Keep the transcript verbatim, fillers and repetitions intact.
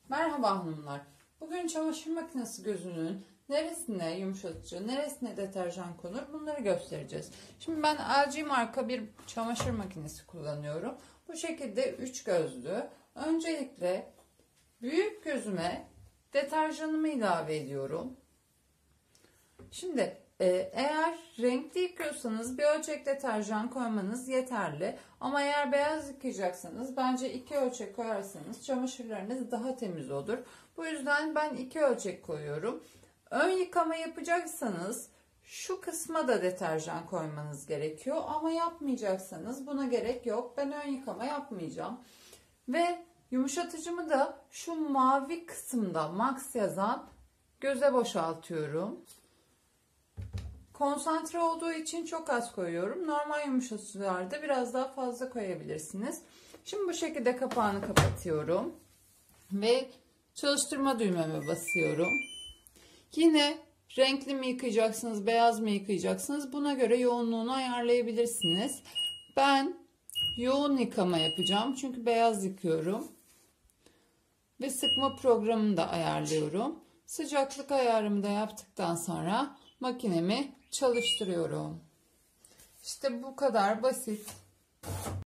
Merhaba hanımlar. Bugün çamaşır makinesi gözünün neresine yumuşatıcı, neresine deterjan konur bunları göstereceğiz. Şimdi ben L G marka bir çamaşır makinesi kullanıyorum. Bu şekilde üç gözlü. Öncelikle büyük gözüme deterjanımı ilave ediyorum. Şimdi eğer renkli yıkıyorsanız bir ölçek deterjan koymanız yeterli. Ama eğer beyaz yıkayacaksanız bence iki ölçek koyarsanız çamaşırlarınız daha temiz olur. Bu yüzden ben iki ölçek koyuyorum. Ön yıkama yapacaksanız şu kısma da deterjan koymanız gerekiyor. Ama yapmayacaksanız buna gerek yok. Ben ön yıkama yapmayacağım. Ve yumuşatıcımı da şu mavi kısımda Max yazan göze boşaltıyorum. Konsantre olduğu için çok az koyuyorum. Normal yumuşatıcılarda biraz daha fazla koyabilirsiniz. Şimdi bu şekilde kapağını kapatıyorum. Ve çalıştırma düğmeme basıyorum. Yine renkli mi yıkayacaksınız, beyaz mı yıkayacaksınız? Buna göre yoğunluğunu ayarlayabilirsiniz. Ben yoğun yıkama yapacağım. Çünkü beyaz yıkıyorum. Ve sıkma programını da ayarlıyorum. Sıcaklık ayarımı da yaptıktan sonra makinemi çalıştırıyorum. İşte bu kadar basit.